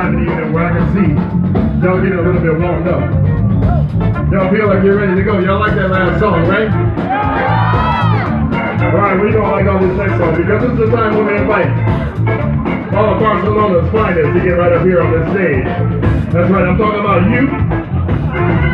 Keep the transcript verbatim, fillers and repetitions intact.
time in the evening where I can see y'all getting a little bit warmed up. Y'all feel like you're ready to go. Y'all like that last song, right? Alright, we don't like all this next song because this is the time when we invite all of Barcelona's finest to get right up here on this stage. That's right, I'm talking about you.